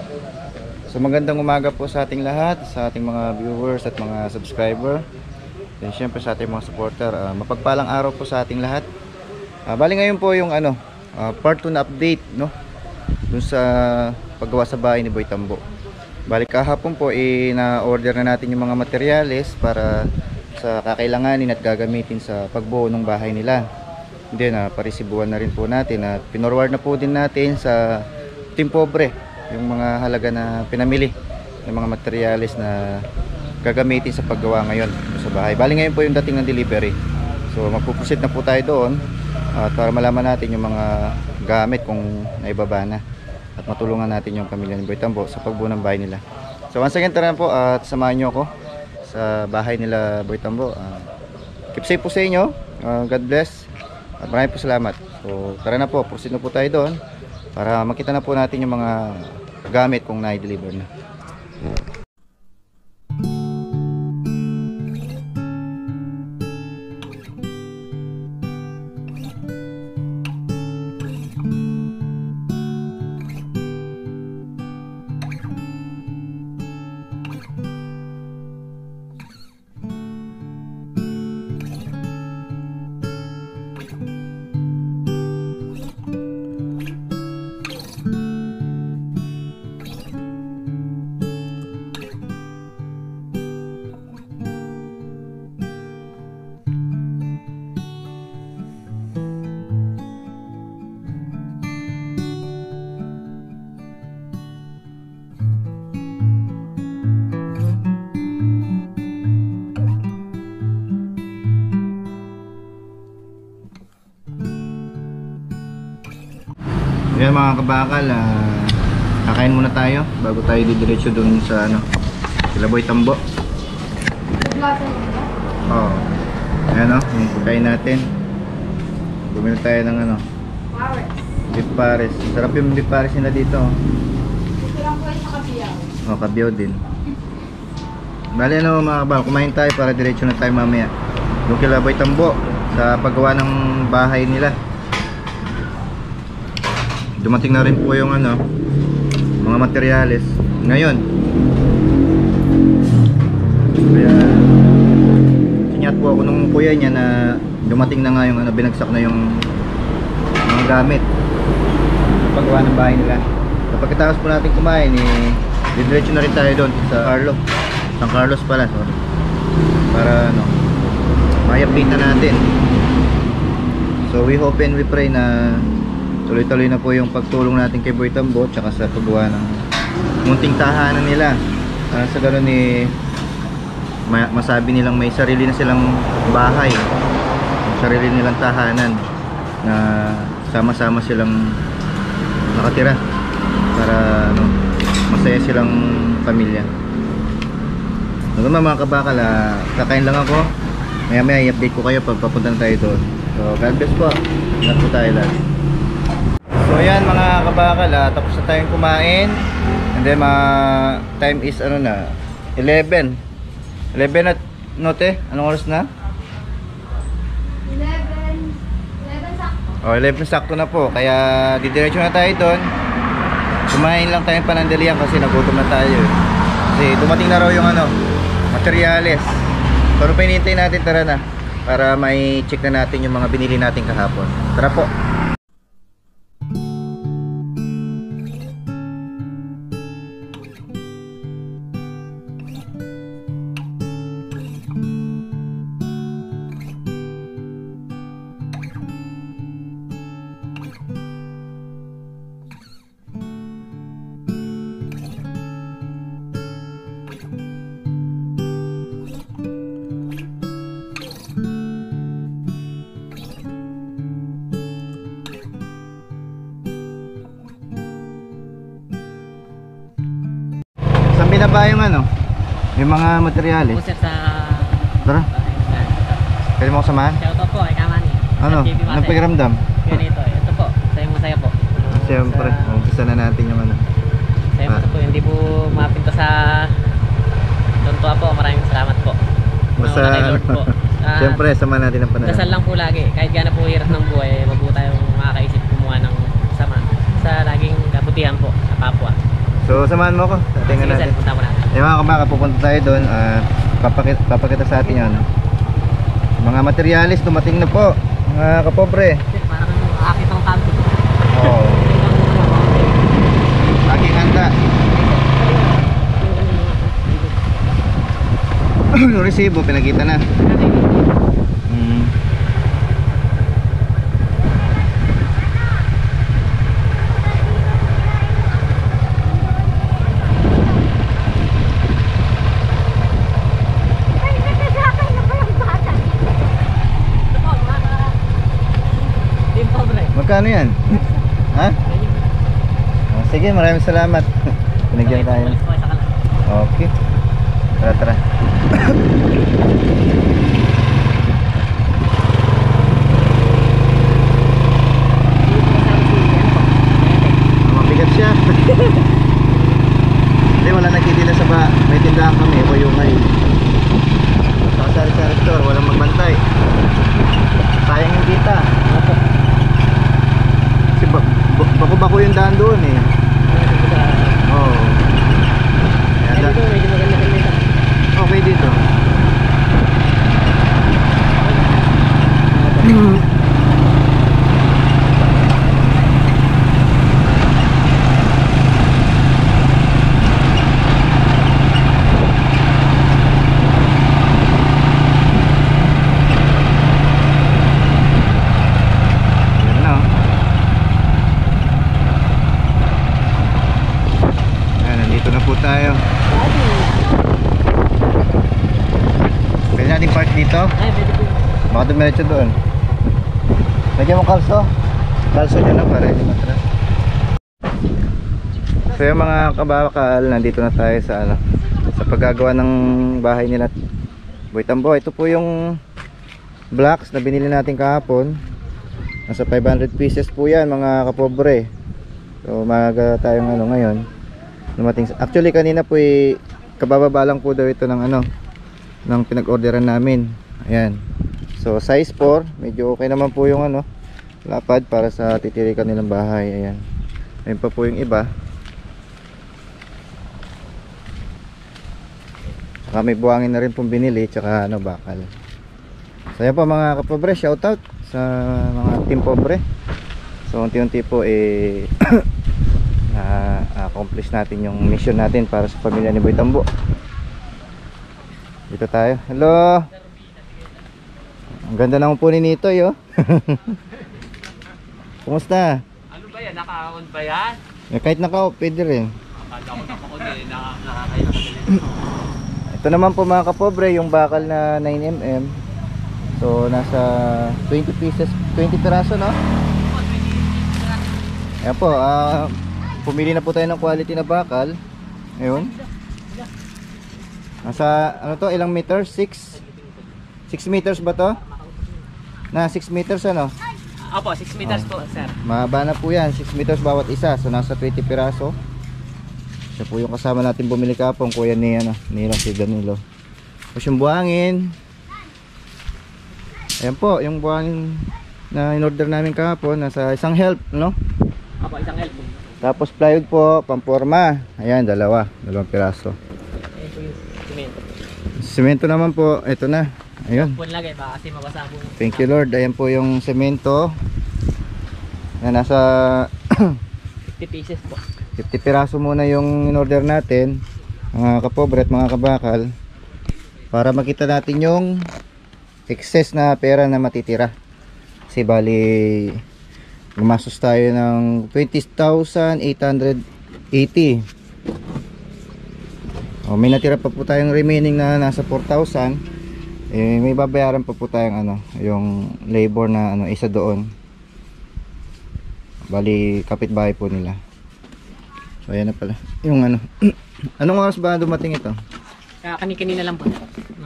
So magandang umaga po sa ating lahat, sa ating mga viewers at mga subscriber. Then syempre sa ating mga supporter, mapagpalang araw po sa ating lahat. Bali ngayon po yung part 2 na update, no? Dun sa paggawa sa bahay ni Boy Tambo. Bali kahapon po na-order na natin yung mga materyales para sa kakailanganin at gagamitin sa pagbuo ng bahay nila. Then parisibuan na rin po natin at pinorward na po din natin sa Team Pobre yung mga halaga na pinamili ng mga materyales na gagamitin sa paggawa ngayon sa bahay. Bali ngayon po yung dating ng delivery. So magpupusit na po tayo doon para malaman natin yung mga gamit kung naibaba na at matulungan natin yung pamilya ni Boy Tambo sa pagbuo ng bahay nila. So once again, tara na po at samahan nyo ako sa bahay nila Boy Tambo. Keep safe po sa inyo. God bless at maraming po salamat. So tara na po, proceed na po tayo doon para makita na po natin yung mga gamit kung na-deliver na. Yan mga kabakal, kakain muna tayo bago tayo didiretso dun sa sila Boy Tambo. Oh. Ayan yung pagkain natin. Bumili tayo ng beef pares. Sarap yung beef pares nila dito. Ito lang po sa kabiyaw. Oh, kabiyaw din. Bali mga kabakal, kumain tayo para diretso na tayo mamaya doon kila Boy Tambo sa paggawa ng bahay nila. Dumating na rin po yung mga materyales ngayon. Kaya sinyat po ako nung kuya niya na dumating na nga yung binagsak na yung mga gamit paggawa ng bahay nila. So pagkatapos po natin kumain didiretso na rin tayo doon sa San Carlos pala, sorry. Para may-update na natin. So we hope and we pray na tuloy-tuloy na po yung pagtulong natin kay Boy Tambo tsaka sa paggawa ng munting tahanan nila. Sa ganoon masabi nilang may sarili na silang bahay, sarili nilang tahanan na sama-sama silang nakatira para masaya silang pamilya. So mga kabakal, kakain lang ako. Maya-maya i-update ko kayo pag papunta na tayo doon. So God bless po. Ingat po tayo lahat. So ayan mga kabakal, tapos na tayong kumain. And then time is 11 at note, anong oras na? 11 sakto. Oh, 11 sakto na po. Kaya didiretso na tayo doon. Kumain lang tayong panandalian kasi nagutom na tayo. Kasi dumating na raw yung materyales. So ano pa hinihintay natin, tara na para may check na natin yung mga binili natin kahapon. Tara po. Saan binaba yung mga materyales? Po sir sa... Tara, pwede mo ko samahan? Shout out po kay Kamani. Anong pakiramdam? Ganito ito po, masaya po. Siyempre, umpisa na natin yung Masaya po, hindi po mapinto sa Tuntua po, maraming salamat po. Basta Lord po. siyempre, sama natin ang panahon. Dasal lang po lagi, kahit gano'n po hirap ng buhay, wag po tayong makakaisip kumuha ng sama sa laging kabutihan po sa kapwa. So samahan mo ko. Tingnan Sige, sir, natin. punta mo natin. Mga kabaka, pupunta tayo doon. Papakita sa atin yan. Mga materialis dumating na po. Mga kapobre. Sir, parang akit ng camping. Oo. Laging handa. Yung resibo, pinakita na. Hmm. Magkano yan? Ha? Sige, maraming salamat. Pinagyan tayo. Okay. Tara, tara. Mabigat siya. Hindi, wala nagtitila sa ba. May tindahan kami, Oyungay. Sa sari-sari store, walang magbantay. Sayang yung kita. Kasi bako-bako yung daan doon eh. Oo. Okay dito. Tayo. Pwede natin park dito? Ay, pwede po. Baka dumiretso doon. Lagyan mo kalso. Kalso dyan na para hindi matras. So yung mga kabakal, nandito na tayo sa sa paggagawa ng bahay nila Boy Tambo. Ito po yung blocks na binili natin kahapon. Nasa 500 pieces po yan mga kapobre. So magaga tayong ngayon. Actually kanina po kabababa lang po daw ito ng ng pinag-orderan namin. Ayan. So size 4, medyo okay naman po yung lapad para sa titirikan nilang bahay. Ayan. Ayun pa po yung iba. Saka may buhangin na rin pong binili, tsaka bakal. So ayan po mga kapobre, shoutout sa mga team pobre. So unti-unti po accomplish natin yung mission natin para sa pamilya ni Boy Tambo. Dito tayo. Hello. Ang ganda naman po ni Nitoy, oh. Kumusta? Ano ba yan? Naka-on ba yan? Kahit naka-off, pwede rin. Akala ko naka-on eh. Nakakaya ka din. Ito naman po mga kapobre, yung bakal na 9mm. So nasa 20 pieces, 20 piraso, no? Ayan po, pumili na po tayo ng quality na bakal. Ayun. Nasa ilang meters? 6 meters ba to? Na 6 meters Opo, 6 meters po, sir. Mahaba na po yan, 6 meters bawat isa. So nasa 20 piraso. Siya po yung kasama natin bumili kapong, kuya ni si Danilo. Tapos yung buhangin. Ayan po, yung buhangin na in-order namin kahapon, nasa isang help, no? Opo, isang help. Tapos plywood po, pamporma. Ayan, dalawang piraso. Ayan po yung simento. Semento naman po, ito na. Ayun. Pun lagay ba kasi mabasa po. Thank you Lord. Ayan po yung semento. Na nasa 50 pieces po. 50 piraso muna yung in-order natin. Mga kapobre at mga kabakal. Para makita natin yung excess na pera na matitira. Kasi bali gumastos tayo ng 20,880. May natira pa po tayong remaining na nasa 4,000. May babayaran pa po tayong yung labor na isa doon. Bali kapitbahay po nila. So ayan na pala. Yung anong oras ba dumating ito? Kanina lang po.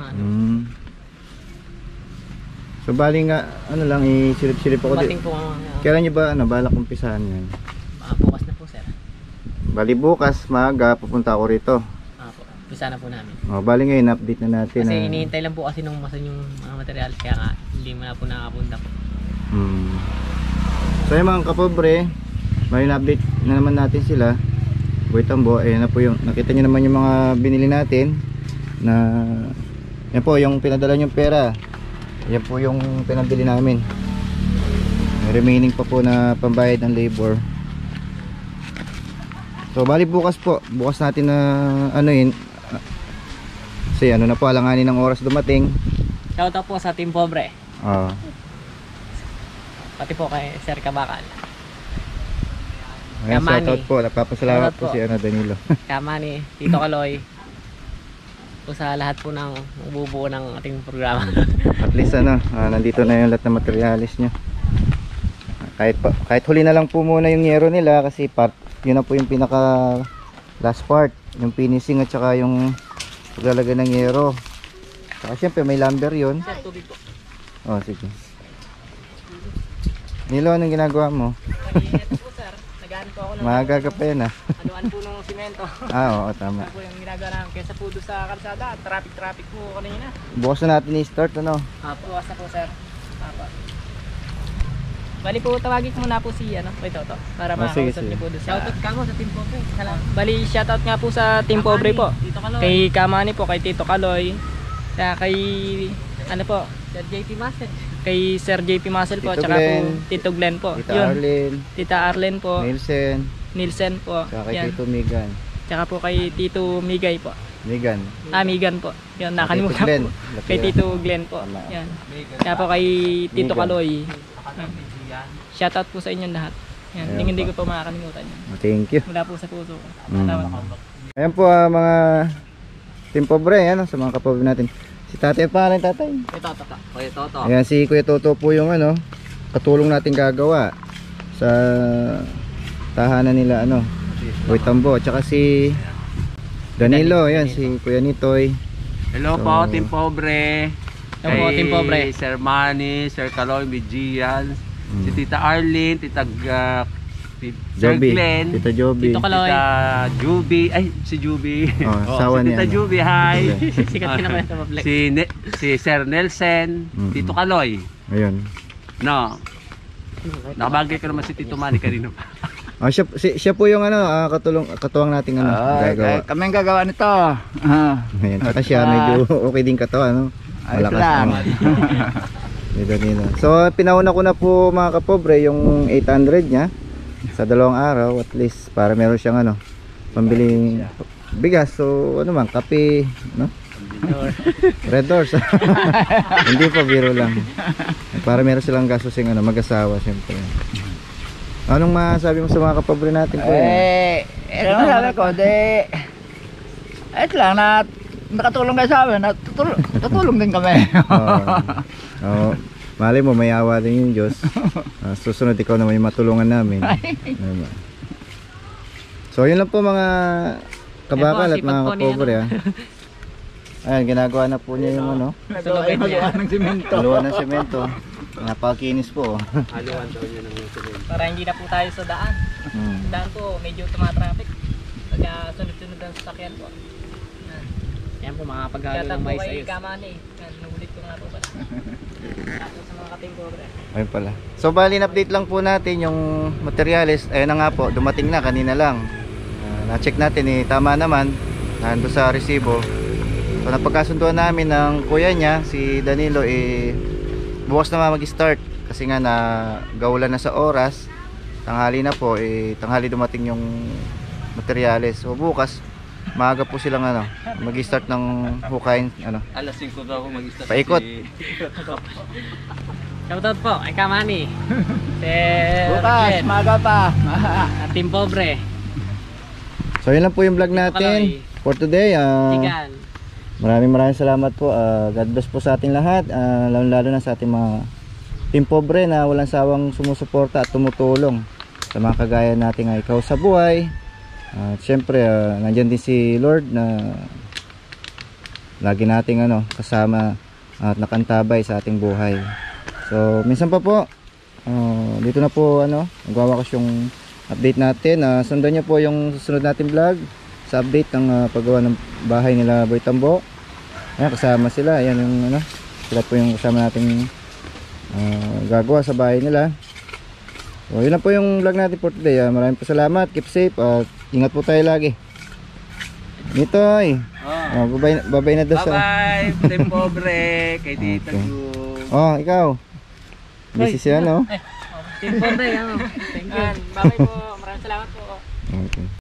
So bali nga lang isilip-silip ako Dumating po. Kailan nyo ba balak umpisahan yan? Bukas na po, sir. Bali bukas maaga pupunta ako rito. Umpisa na po namin. Bali ngayon update na natin. Kasi hinihintay lang po kasi nung masan yung mga material, kaya nga hindi mo na po nakapunta po. So yung mga kapobre, may update na naman natin sila. Boy Tambo. Ayan na po yung, nakita nyo naman yung mga binili natin na, yan po yung pinadala yung pera. Yan po yung pinabili namin. May remaining pa po na pambayad ng labor. So bali bukas po, bukas natin na ano yun, kasi ano na po, alanganin ng oras dumating. Shoutout po sa Team Pobre. Ah, Pati po kay Sir Kabakal. ayan, Kamani. shoutout po, nagpapasalamat Shoutout po po. si ano, Danilo. Kamani, Tito Kaloy. Po sa lahat po ng bubuo ng ating programa. At least ano, nandito na yung lahat ng materialis nyo. Kahit huli na lang po muna yung yero nila kasi yun na po yung pinaka last part, yung finishing at saka yung paglalagay ng yero. Saka syempre may lumber yun. Sir, tubig po. Oh, sige. Nilo, anong ginagawa mo? Ito po sir, nag-ano po ako ng Maaga ka pa yan ah. anuan po ng simento. Oo, tama. Ano po yung ginagawa namin kesa po doon sa kalsada, traffic po kanina. Bukas na natin i-start ano. Bukas na po sir. Apa. Bali po tawagin ko muna po si ano, ito para sige, makausap sige. niyo po doon. Shoutout ka mo sa Team Pobre. Bali shoutout nga po sa Team Pobre po. Kay Kamani po, kay Tito Kaloy. Kay ano po, Sir JP Muscle. Kay Sir JP Muscle po, Tito tsaka Glenn. po Tito Glenn po. Tita Yun. Arlene, Tita Arlen po, Nielsen po. saka kay Yan. Tito Megan. Tsaka po kay Tito Migay po. Megan. Migan po. Yan, Tito nakalimutan Glenn. po. Kay Tito Glenn po. Tama. Yan. Kaya po kay Tito Megan. Kaloy. Shoutout po sa inyong lahat. Yan, Ayan hindi po. ko po makakalimutan yan. Thank you. Mula po sa puso ko. Mm. Tama. Ayan po mga Team Pobre, ano, sa mga kapobre natin. Si tatay, pangalan tatay? Ito. Ayan, si Kuya Toto po yung ano, katulong natin gagawa sa tahanan nila, ano, Boy Tambo. Tsaka si Danilo, ayan, si Kuya Nitoy. Hello So, po, Team Pobre. Hello po, Team Pobre. Sir Manny, Sir Kaloy, Mijian, si Tita Arlene, Sir Joby, Glenn, Tita Joby. Tito Kaloy. Tita Juby, si Juby. Oh, asawa si niya. Tita ano. Juby, hi. Sikat ka naman sa public. si Sir Nelson, Mm-mm. Tito Kaloy. Ayun. No. Nakabagay ko naman si Tito Manny kanino pa. Oh, siya po yung ano, katuwang nating ano, gagawa. Kami ang gagawa nito. Ayan, saka siya medyo okay din katawan, ano. Ayos Malakas lang. naman. Dito. So, pinauna ko na po mga kapobre yung 800 niya sa 2 araw at least para meron siyang ano, pambiling bigas. So, ano man, kape, no? Red Doors. Hindi pa, biro lang. Para meron silang gastusin ano, mag-asawa siyempre. Anong masabi mo sa mga kapobre natin po? Ito ang sabi ko, ito lang na nakatulong kayo sa amin, tutulong din kami. Oo. Malay mo, may awa din yung Diyos. Susunod ikaw naman yung matulungan namin. Diba? So, yun lang po mga kabakal at Sipag mga po ni kapobre. Ayan, ginagawa na po niya yung ano, Nagawa ng simento. haluan ng semento. Napakinis po. Haluan daw niya ng semento. Para hindi na po tayo sa daan. Hmm. Daan po, medyo tumatraffic. Pagka sunod-sunod ang sasakyan po. Yan po, mga paghalo ng mais ayos. Kamani. Yan, nulit ko nga po pala. Tapos sa mga kating Pobre. Ayun pala. So, bali update lang po natin yung materials. Ayun na nga po, dumating na kanina lang. Na-check natin tama naman. Nandun sa resibo. So, napagkasunduan namin ng kuya niya, si Danilo, bukas na mag-start. Kasi nga gaulan na sa oras. Tanghali na po, tanghali dumating yung materials. So, bukas, maaga po silang mag-start ng hukayin, Alas 5 daw ako mag-start. Paikot. Shoutout po, kay Kamani. Sir Bukas, Jen, maga pa. at Team Pobre. So, yun lang po yung vlog natin for today. Sigan. Maraming salamat po. God bless po sa ating lahat, lalo na sa ating mga Team Pobre na walang sawang sumusuporta at tumutulong sa mga kagaya nating ikaw sa buhay. At syempre, nandiyan din si Lord na lagi nating kasama at nakantabay sa ating buhay. So, minsan pa po, dito na po nagwawakas yung update natin. Sundan nyo po yung susunod natin vlog sa update ng paggawa ng bahay nila Boy Tambo. Ayan, kasama sila. Ayan yung sila po yung kasama nating gagawa sa bahay nila. So, yun na po yung vlog natin for today. Maraming po salamat. Keep safe. Ingat po tayo lagi. Nitoy. Oh. Babay na doon sa... Bye-bye, Team Pobre, kay Tita Okay. Gu. Oh, ikaw. Busy siya, no? Team Pobre, ano. Thank you. Bye-bye po. Maraming salamat po. Okay.